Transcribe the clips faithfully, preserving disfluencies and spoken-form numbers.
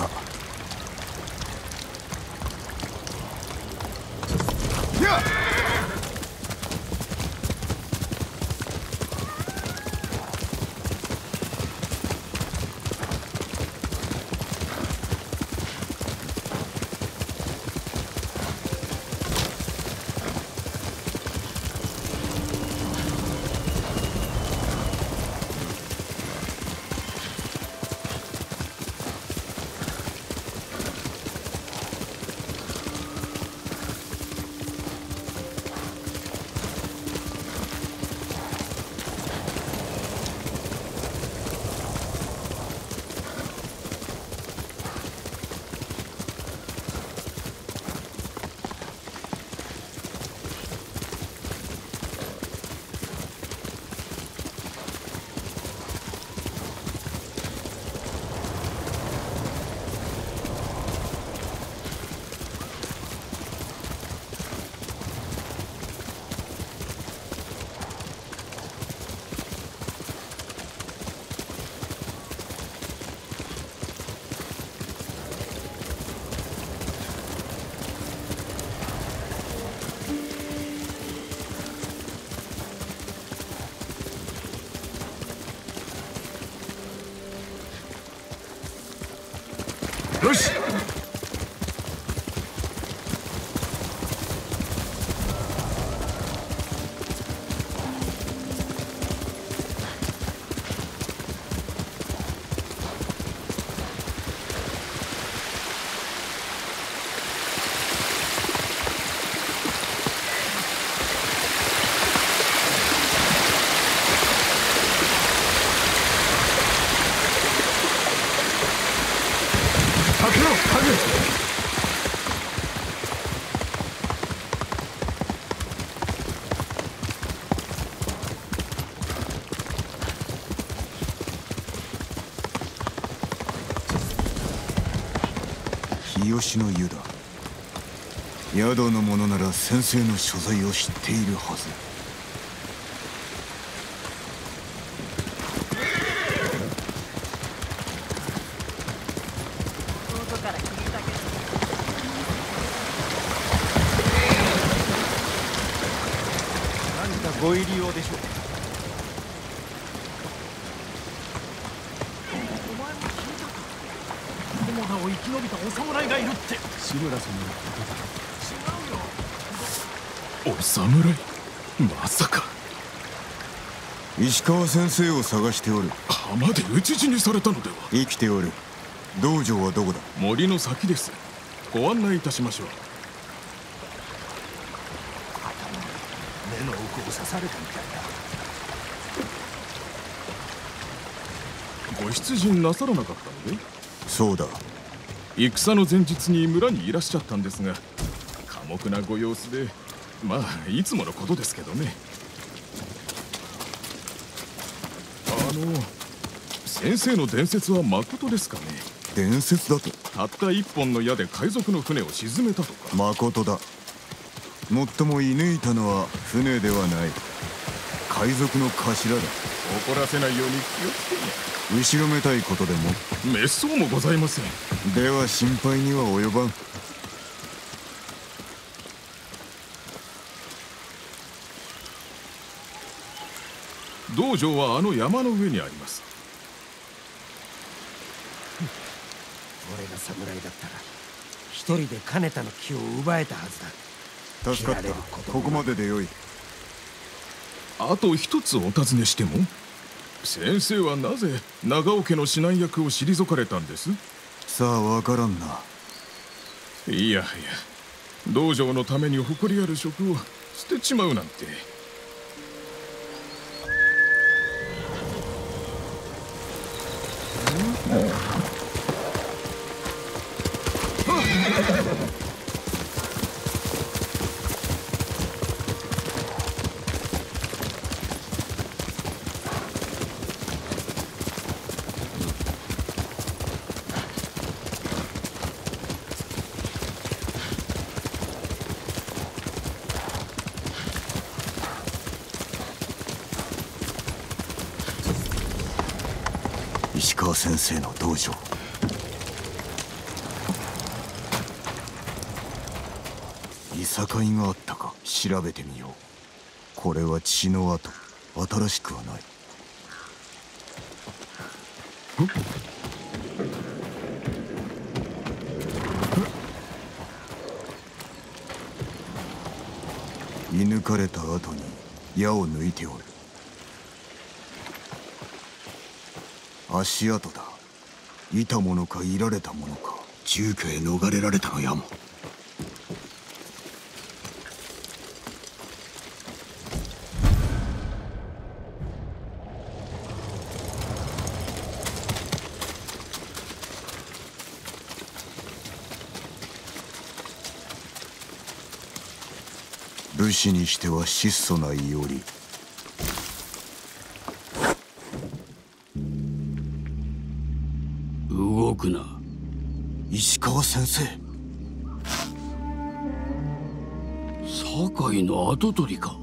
だ。よし。日吉の湯だ。宿の者なら先生の所在を知っているはず。 何かご入り用でしょうか。を生き延びたお侍がいるって。志村さんのことだ。違うよ。お侍？まさか。 石川先生を探しておる。 浜で討ち死にされたのでは。 生きておる。道場はどこだ？ 森の先です。ご案内いたしましょう。目の奥を刺されたみたいだ。ご出陣なさらなかったので？ そうだ。 戦の前日に村にいらっしゃったんですが、寡黙なご様子で、まあいつものことですけどね。あの先生の伝説はまことですかね？ 伝説だと？ たった一本の矢で海賊の船を沈めたとか。 まことだ。もっとも射抜いたのは船ではない、海賊の頭だ。 怒らせないように気をつけね。 後ろめたいことでも？ 滅相もございません。 では心配には及ばん。 道場はあの山の上にあります。 俺が侍だったら一人で金田の木を奪えたはずだ。 助かった。ここまででよい。 あと一つお尋ねしても？先生はなぜ長尾家の指南役を退かれたんです？ さあ分からんな。 いやいや、道場のために誇りある職を捨てちまうなんて。 石川先生の道場。 戦いがあったか調べてみよう。これは血の跡、新しくはない。射抜かれた後に矢を抜いておる。足跡だ。いたものかいられたものか。住居へ逃れられたのやも。武士にしては質素ないおり。 動くな。 石川先生。 酒井の跡取りか。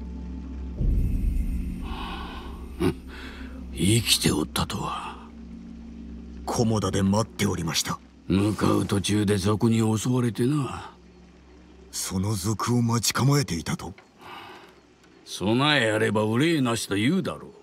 生きておったとは。 菰田で待っておりました。 向かう途中で賊に襲われてな。 その賊を待ち構えていたと。 備えあれば憂いなしと言うだろ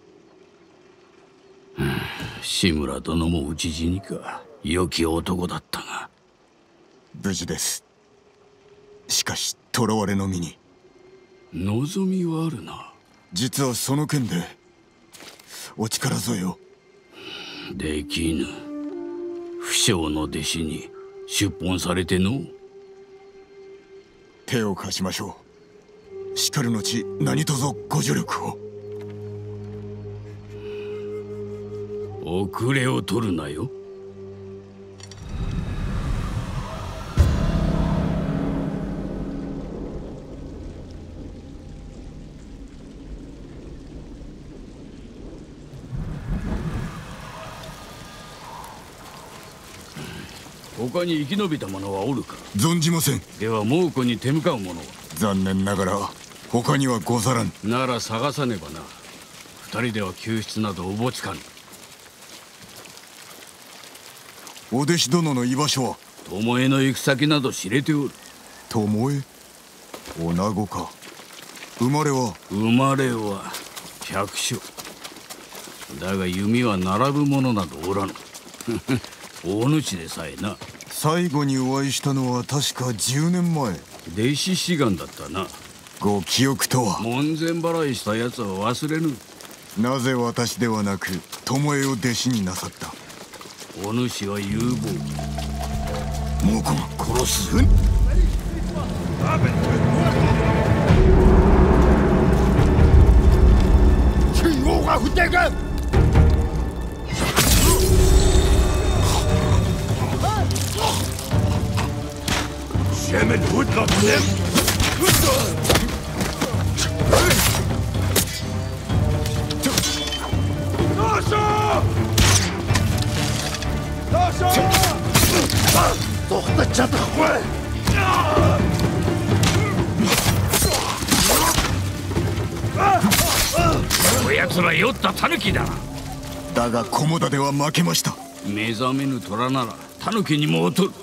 う。志村殿も討ち死にか。良き男だったが。 無事です。しかし囚われの身に望みはあるな。 実はその件でお力添えを。 できぬ。不肖の弟子に出奔されての。 手を貸しましょう。しかる後何卒ご助力を。 遅れを取るなよ。他に生き延びた者はおるか。 存じません。 では猛虎に手向かう者は。 残念ながら他にはござらん。 なら探さねばな。二人では救出などおぼつかぬ。 お弟子殿の居場所は。 巴の行く先など知れておる。 巴？女子か。生まれは。 生まれは百姓だが弓は並ぶ者などおらぬ。大主でさえな。 最後にお会いしたのは確かじゅうねんまえ。 弟子志願だったな。 ご記憶とは。 門前払いしたやつは忘れぬ。 なぜ私ではなく巴を弟子になさった。 お主は有望。 猛虎殺す。 中央が降っていく。 前面突了前大圣大圣走的真的快。 こやつら酔った狸だ。 だが菰田では負けました。 目覚めぬ虎なら狸にも劣る。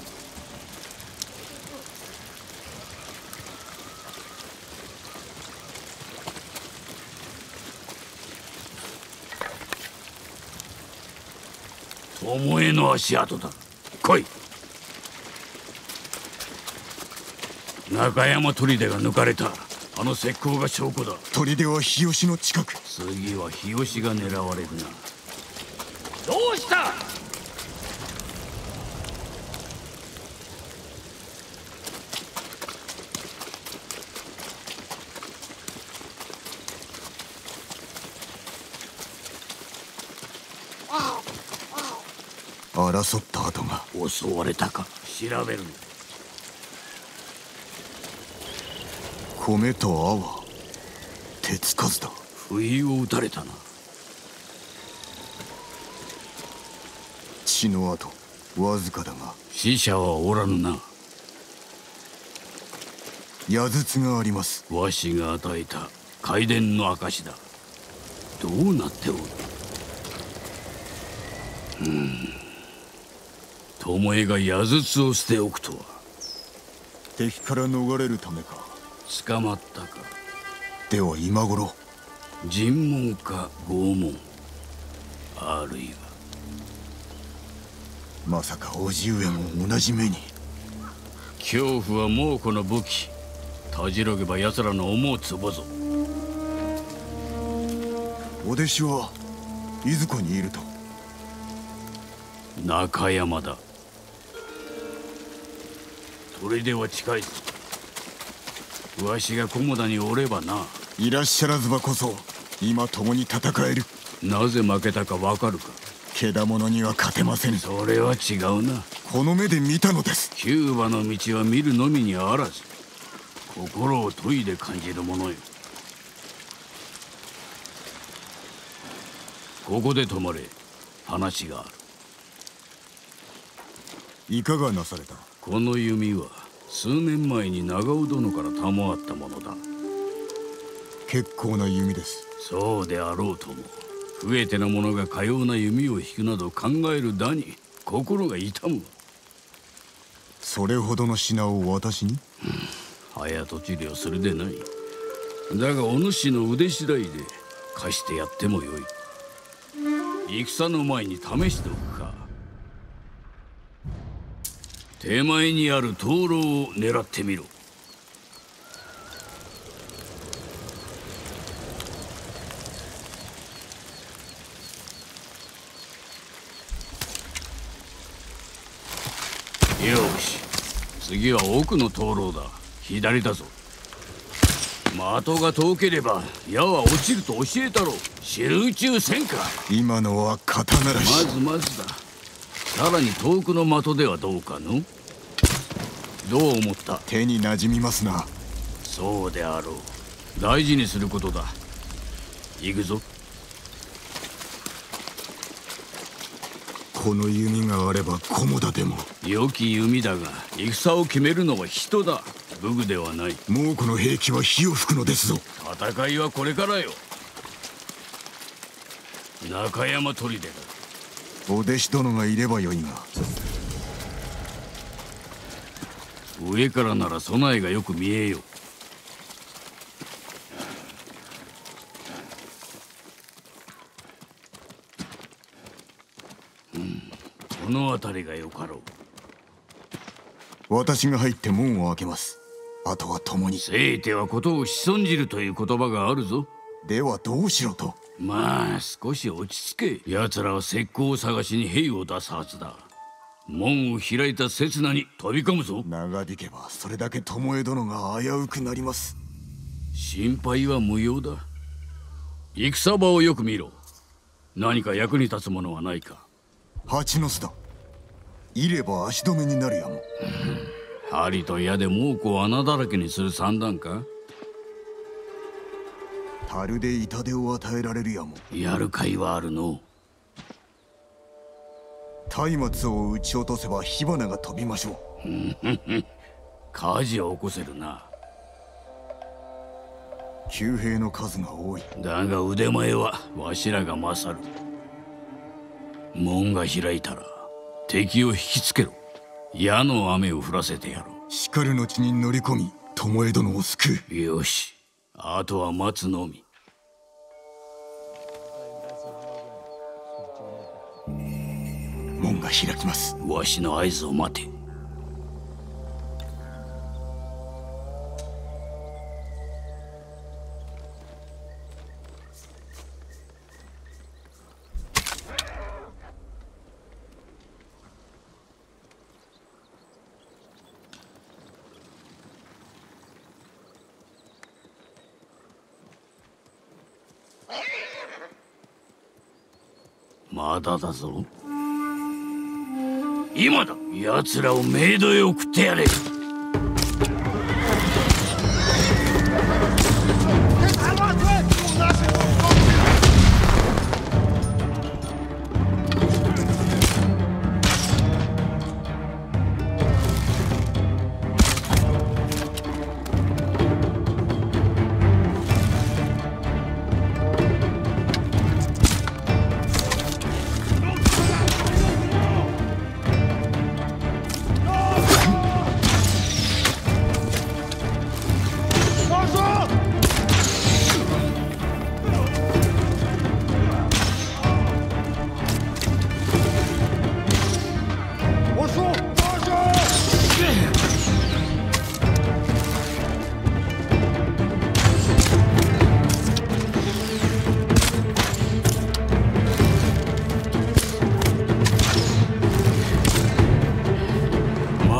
巴の足跡だ。来い。中山砦が抜かれた。あの石膏が証拠だ。 砦は日吉の近く。 次は日吉が狙われるな。どうした。 争った跡が。 襲われたか調べる。 米と泡、手つかずだ。 不意を打たれたな。 血の跡わずかだが。 死者はおらぬな。 矢筒があります。 わしが与えた開伝の証だ。どうなっておる。うん。巴が矢筒を捨ておくとは。 敵から逃れるためか。 捕まったか。 では今頃尋問か拷問、あるいはまさか叔父上も同じ目に。 恐怖は猛虎の武器。たじろげば奴らの思うつぼぞ。 お弟子はいずこにいると。 中山だ。砦は近いぞ。わしが菰田におればな。 いらっしゃらずばこそ今共に戦える。 なぜ負けたかわかるか。 けだものには勝てません。 それは違うな。 この目で見たのです。 キューバの道は見るのみにあらず、心を研いで感じるものよ。ここで止まれ。話がある。 いかがなされた。 この弓は数年前に長尾殿から賜ったものだ。 結構な弓です。 そうであろうとも、増えての者がかような弓を引くなど考えるだに心が痛むわ。 それほどの品を私に、 うん、早とちりをするでない。だがお主の腕次第で貸してやってもよい。戦の前に試しておくか。手前にある灯籠を狙ってみろ。よし、次は奥の灯籠だ。左だぞ。的が遠ければ矢は落ちると教えたろう。集中せんか。 今のは刀らし。 まずまずだ。さらに遠くの的ではどうかの。どう思った。 手に馴染みますな。 そうであろう。大事にすることだ。行くぞ。 この弓があれば菰田でも。 良き弓だが戦を決めるのは人だ。武具ではない。 猛虎の兵器は火を吹くのですぞ。 戦いはこれからよ。中山砦だ。 お弟子殿がいればよいが。 上からなら備えがよく見えよう。うん、この辺りがよかろう。 私が入って門を開けます。あとは共に。 せいてはことを仕損じるという言葉があるぞ。 ではどうしろと。 まあ少し落ち着け。奴らは石膏を探しに兵を出すはずだ。門を開いた刹那に飛び込むぞ。 長引けばそれだけ巴殿が危うくなります。 心配は無用だ。戦場をよく見ろ。何か役に立つものはないか。 蜂の巣だ。いれば足止めになるやも。 針と矢で猛虎を穴だらけにする算段か。 樽で痛手を与えられるやも。 やる甲斐はあるの。 松明を撃ち落とせば火花が飛びましょう。火事を起こせるな。 騎兵の数が多い。 だが腕前はわしらが勝る。門が開いたら敵を引きつけろ。矢の雨を降らせてやろう。 しかる後に乗り込み巴殿を救う。 よし、あとは待つのみ。 門が開きます。 わしの合図を待て。まだだぞ。今だ。奴らをメイドへ送ってやれ。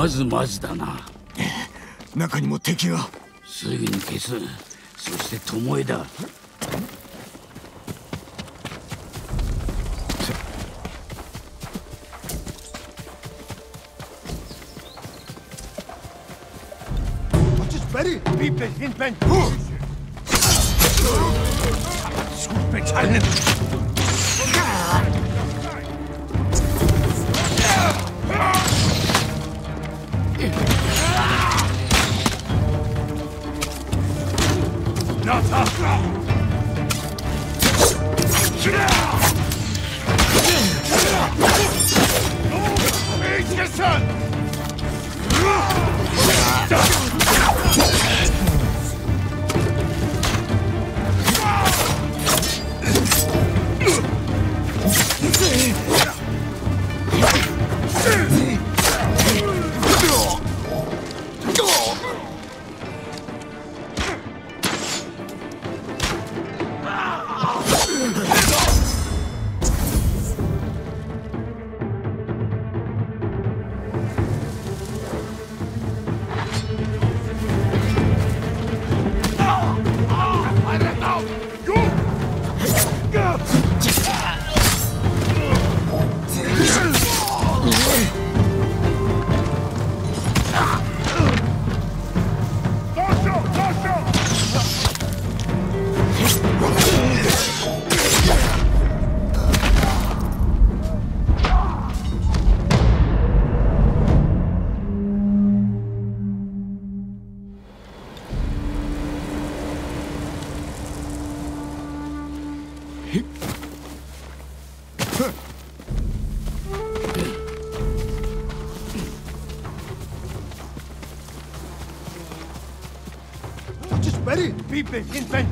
まずまずだな。 中にも敵が。 すぐに消す。そして巴だ。 Ready? People hinten. Shoot betalen. Nata. Just ready, people hinten.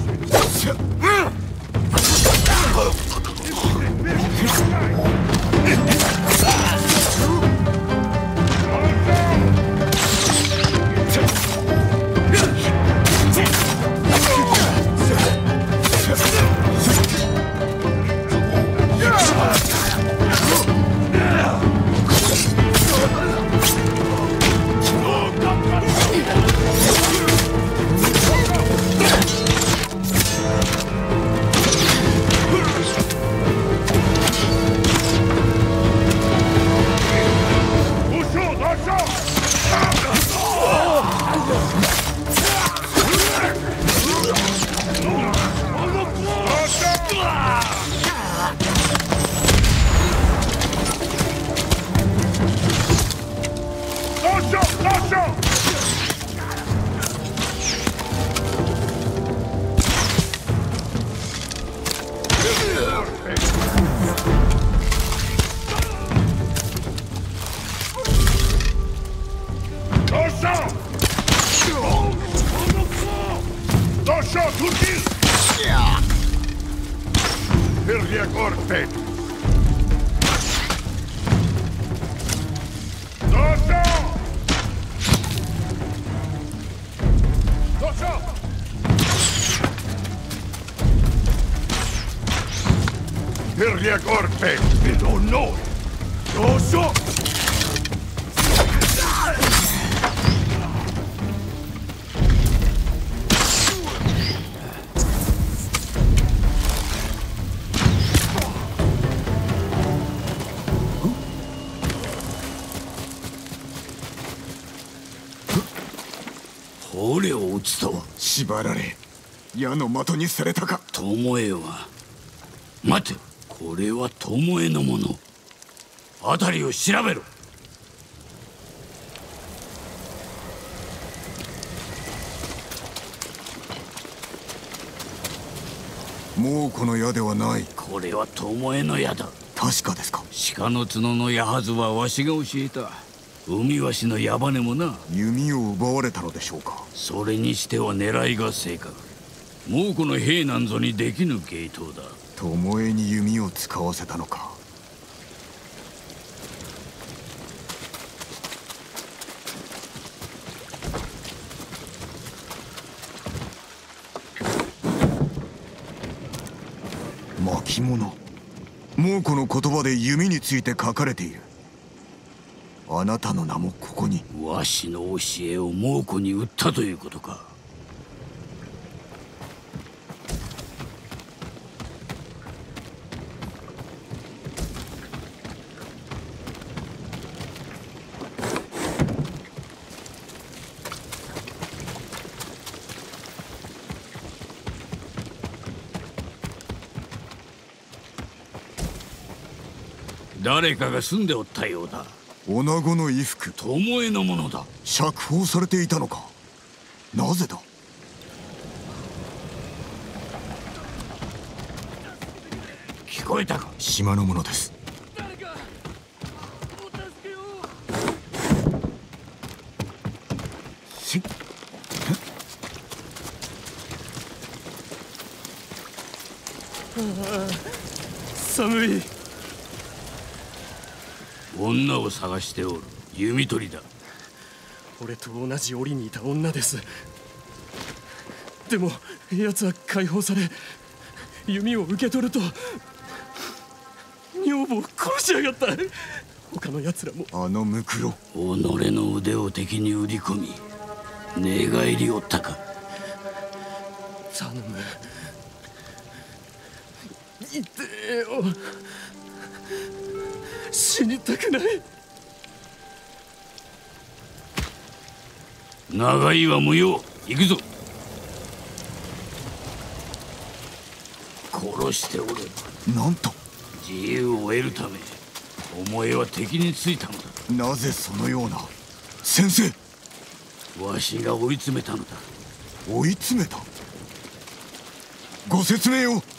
落ちたわ。 縛られ矢の的にされたか。 巴は待て、これは巴のもの。辺りを調べろ。 もうこの矢ではない。 これは巴の矢だ。 確かですか。 鹿の角の矢はずはわしが教えた。海鷲の矢羽もな。 弓を奪われたのでしょうか。 それにしては狙いが正確。もうこの兵なんぞにできぬ芸当だ。 巴に弓を使わせたのか。巻物。もうこの言葉で弓について書かれている。 あなたの名もここに。 わしの教えを猛虎に売ったということか。誰かが住んでおったようだ。 女子の衣服、 巴のものだ。 釈放されていたのか。なぜだ。 聞こえたか。 島のものです。 誰かお助けを。 し寒い。 女を探しておる。弓取りだ。 俺と同じ檻にいた女です。でも奴は解放され、弓を受け取ると女房を殺しやがった。他の奴らも。 あのムクロ、 己の腕を敵に売り込み寝返りおったか。 頼む、言ってよ。死にたくない。 長居は無用。行くぞ。殺しておればなんと。 自由を得るためお前は敵についたのだ。 なぜそのような。先生。 わしが追い詰めたのだ。 追い詰めた。ご説明を。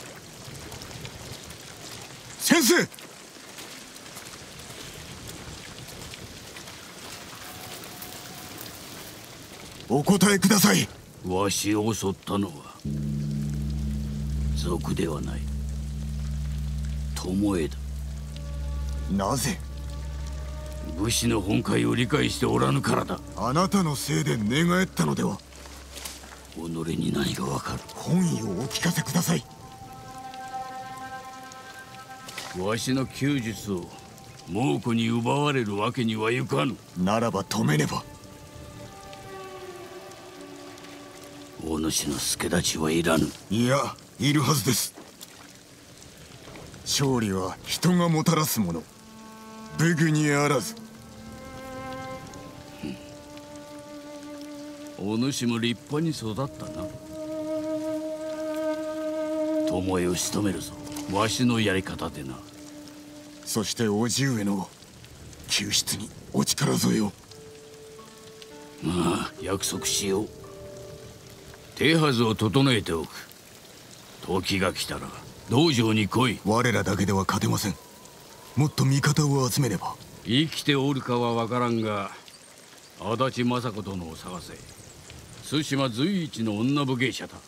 先生。お答えください。 わしを襲ったのは賊ではない、巴だ。 なぜ。 武士の本懐を理解しておらぬからだ。 あなたのせいで寝返ったのでは。 己に何がわかる。 本意をお聞かせください。 わしの弓術を猛虎に奪われるわけにはいかぬ。 ならば止めねば。 お主の助太刀はいらぬ。 いや、いるはずです。勝利は人がもたらすもの、武具にあらず。 お主も立派に育ったな。巴を仕留めるぞ、わしのやり方でな。 そして叔父上の救出にお力添えを。 まあ約束しよう。手はずを整えておく。時が来たら道場に来い。 我らだけでは勝てません。もっと味方を集めねば。 生きておるかは分からんが、足立政子殿を探せ。対馬随一の女武芸者だ。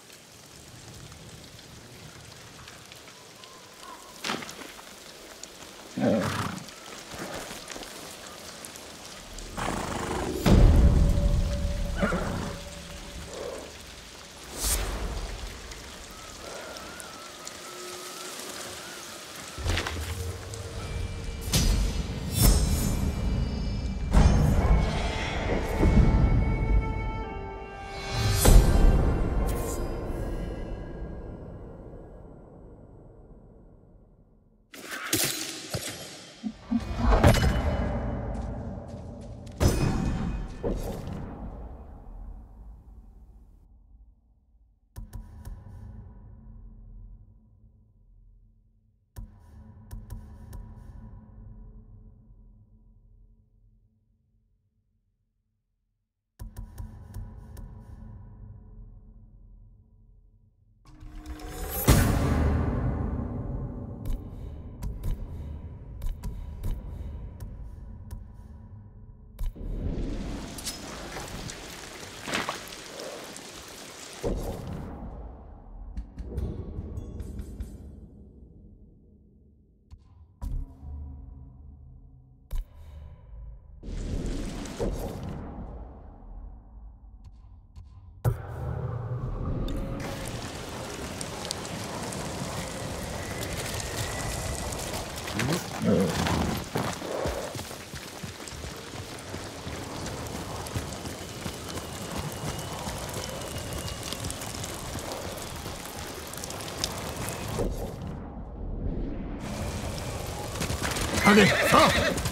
かげさあ